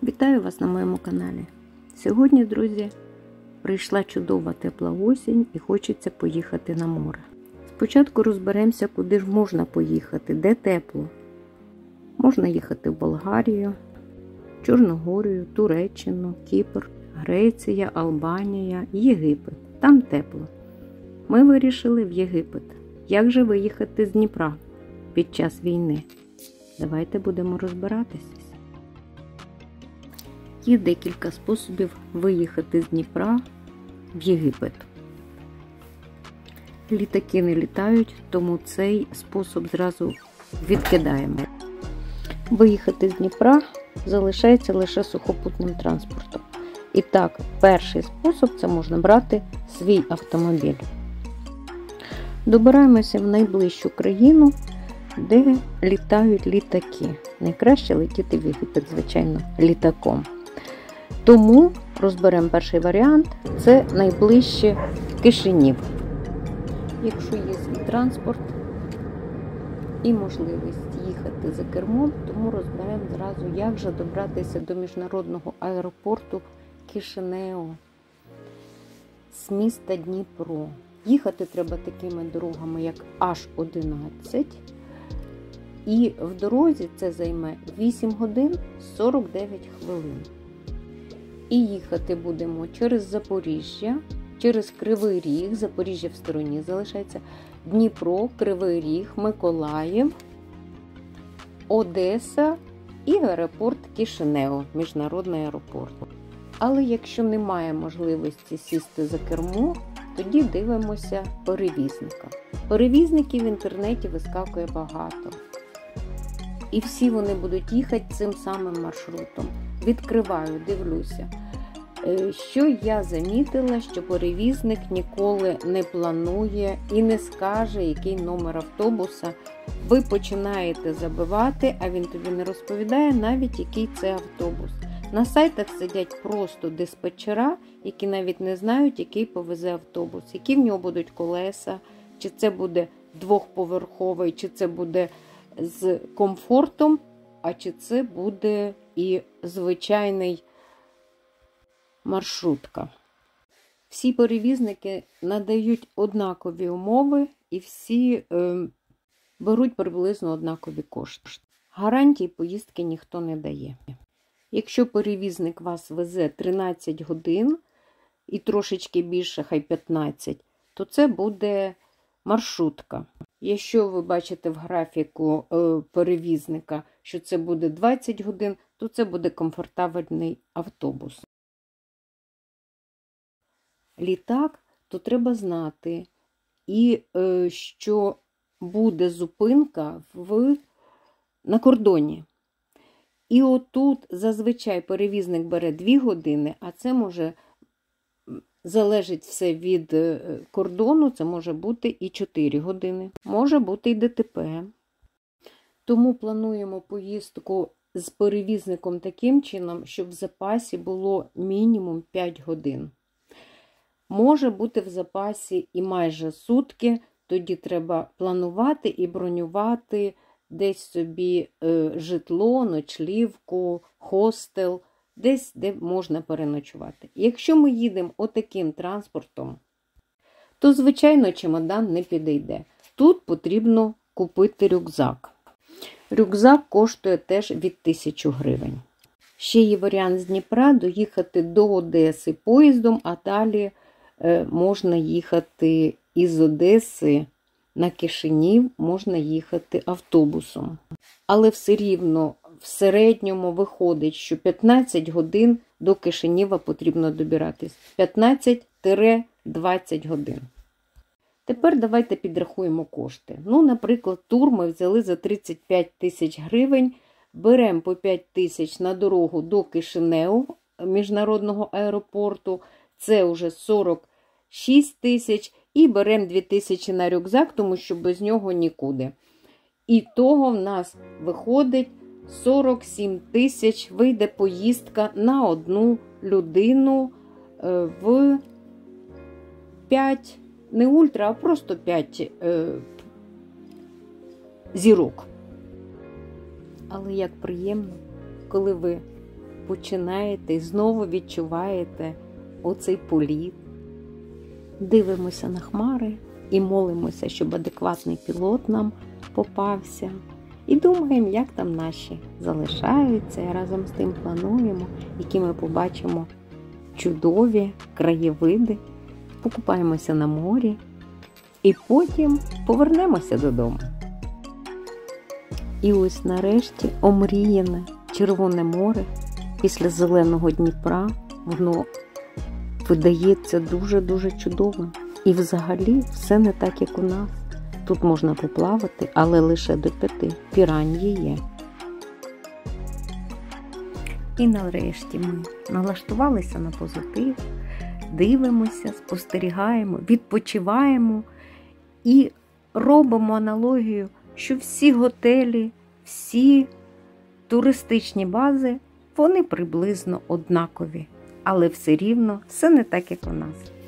Вітаю вас на моєму каналі. Сьогодні, друзі, прийшла чудова тепла осінь і хочеться поїхати на море. Спочатку розберемося, куди ж можна поїхати, де тепло. Можна їхати в Болгарію, Чорногорію, Туреччину, Кіпр, Греція, Албанія, Єгипет. Там тепло. Ми вирішили в Єгипет. Як же виїхати з Дніпра під час війни? Давайте будемо розбиратися. Є декілька способів виїхати з Дніпра в Єгипет. Літаки не літають, тому цей спосіб зразу відкидаємо. Виїхати з Дніпра залишається лише сухопутним транспортом. І так, перший спосіб – це можна брати свій автомобіль. Добираємося в найближчу країну, де літають літаки. Найкраще летіти в Єгипет, звичайно, літаком. Тому розберемо перший варіант – це найближче Кишинів. Якщо є свій транспорт і можливість їхати за кермом, тому розберемо зразу, як же добратися до міжнародного аеропорту Кишинео з міста Дніпро. Їхати треба такими дорогами, як H11, і в дорозі це займе 8 годин 49 хвилин. І їхати будемо через Запоріжжя, через Кривий Ріг, Запоріжжя в стороні залишається, Дніпро, Кривий Ріг, Миколаїв, Одеса і аеропорт Кишинео, міжнародний аеропорт. Але якщо немає можливості сісти за кермо, тоді дивимося перевізника. Перевізників в інтернеті вискакує багато. І всі вони будуть їхати цим самим маршрутом. Відкриваю, дивлюся. Що я замітила, що перевізник ніколи не планує і не скаже, який номер автобуса. Ви починаєте забивати, а він тобі не розповідає навіть, який це автобус. На сайтах сидять просто диспетчера, які навіть не знають, який повезе автобус, які в нього будуть колеса, чи це буде двохповерховий, чи це буде з комфортом, а чи це буде і звичайний маршрутка. Всі перевізники надають однакові умови і всі беруть приблизно однакові кошти. Гарантій поїздки ніхто не дає. Якщо перевізник вас везе 13 годин і трошечки більше, хай 15, то це буде маршрутка. Якщо ви бачите в графіку перевізника, що це буде 20 годин, то це буде комфортабельний автобус. Літак, то треба знати, і що буде зупинка на кордоні. І отут зазвичай перевізник бере 2 години, а це може залежить все від кордону, це може бути і 4 години. Може бути і ДТП. Тому плануємо поїздку з перевізником таким чином, щоб в запасі було мінімум 5 годин. Може бути в запасі і майже сутки, тоді треба планувати і бронювати десь собі житло, ночлівку, хостел, десь, де можна переночувати. Якщо ми їдемо отаким транспортом, то, звичайно, чемодан не підійде. Тут потрібно купити рюкзак. Рюкзак коштує теж від 1000 гривень. Ще є варіант з Дніпра доїхати до Одеси поїздом, а далі можна їхати із Одеси на Кишинів, можна їхати автобусом. Але все рівно в середньому виходить, що 15 годин до Кишинєва потрібно добиратись. 15-20 годин. Тепер давайте підрахуємо кошти. Наприклад, тур ми взяли за 35 тисяч гривень, беремо по 5 тисяч на дорогу до Кишинеу, міжнародного аеропорту, це вже 46 тисяч, і беремо 2 тисячі на рюкзак, тому що без нього нікуди. І того в нас виходить 47 тисяч, вийде поїздка на одну людину в 5, не ультра, а просто 5 зірок. Але як приємно, коли ви починаєте і знову відчуваєте оцей політ. Дивимося на хмари і молимося, щоб адекватний пілот нам попався. І думаємо, як там наші залишаються, і разом з тим плануємо, які ми побачимо чудові краєвиди, покупаємося на морі і потім повернемося додому. І ось нарешті омріяне Червоне море після зеленого Дніпра, воно видається дуже-дуже чудовим. І взагалі все не так, як у нас. Тут можна поплавати, але лише до 5. Піран'ї є. І нарешті ми налаштувалися на позитив, дивимося, спостерігаємо, відпочиваємо і робимо аналогію, що всі готелі, всі туристичні бази, вони приблизно однакові. Але все рівно все не так, як у нас.